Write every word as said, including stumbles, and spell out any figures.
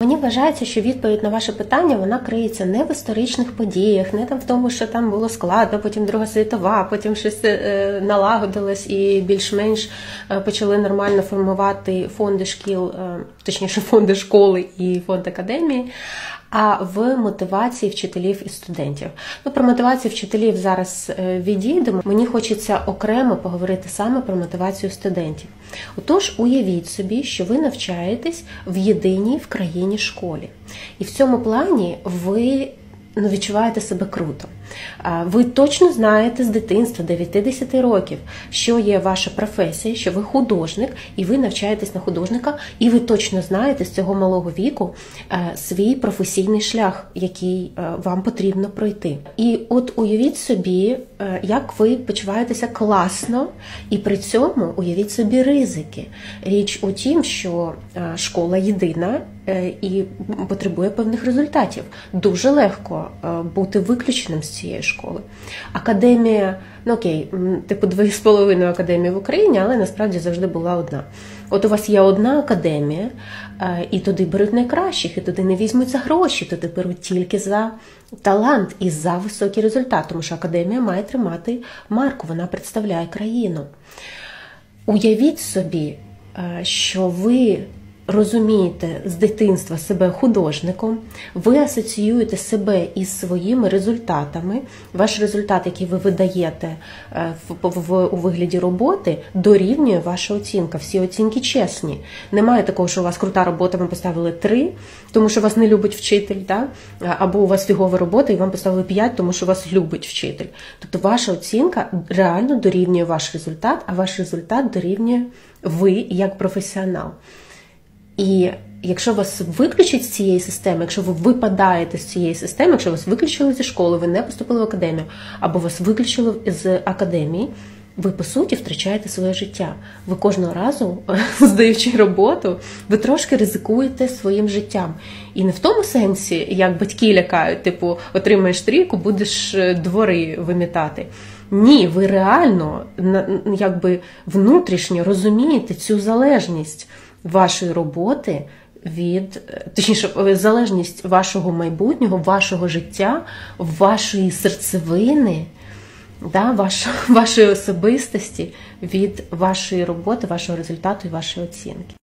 Мені вважається, що відповідь на ваше питання, вона криється не в історичних подіях, не там в тому, що там було складно, потім Друга світова, потім щось е, налагодилось і більш-менш е, почали нормально формувати фонди шкіл, е, точніше фонди школи і фонд академії, а в мотивації вчителів і студентів. Ну, про мотивацію вчителів зараз відійдемо. Мені хочеться окремо поговорити саме про мотивацію студентів. Отож, уявіть собі, що ви навчаєтесь в єдиній в країні школі. І в цьому плані ви ну, відчуваєте себе круто. Ви точно знаєте з дитинства, дев'яти-десяти років, що є ваша професія, що ви художник, і ви навчаєтесь на художника, і ви точно знаєте з цього малого віку свій професійний шлях, який вам потрібно пройти. І от уявіть собі, як ви почуваєтеся класно, і при цьому уявіть собі ризики. Річ у тім, що школа єдина і потребує певних результатів. Дуже легко бути виключеним з цієї школи. Академія, ну окей, типу дві з половиною академії в Україні, але насправді завжди була одна. От у вас є одна академія, і туди беруть найкращих, і туди не візьмуть за гроші, туди беруть тільки за талант і за високий результат, тому що академія має тримати марку, вона представляє країну. Уявіть собі, що ви розумієте з дитинства себе художником, ви асоціюєте себе із своїми результатами, ваш результат, який ви видаєте в, в, у вигляді роботи, дорівнює ваша оцінка. Всі оцінки чесні. Немає такого, що у вас крута робота, вам поставили три, тому що вас не любить вчитель, да? Або у вас фігова робота і вам поставили п'ять, тому що вас любить вчитель. Тобто ваша оцінка реально дорівнює ваш результат, а ваш результат дорівнює ви як професіонал. І якщо вас виключать з цієї системи, якщо ви випадаєте з цієї системи, якщо вас виключили зі школи, ви не поступили в академію, або вас виключили з академії, ви, по суті, втрачаєте своє життя. Ви кожного разу, здаючи роботу, ви трошки ризикуєте своїм життям. І не в тому сенсі, як батьки лякають, типу, отримаєш трійку, будеш двори вимітати. Ні, ви реально, якби внутрішньо розумієте цю залежність вашої роботи від, точніше, залежність вашого майбутнього, вашого життя, вашої серцевини, да, вашої, вашої особистості від вашої роботи, вашого результату і вашої оцінки.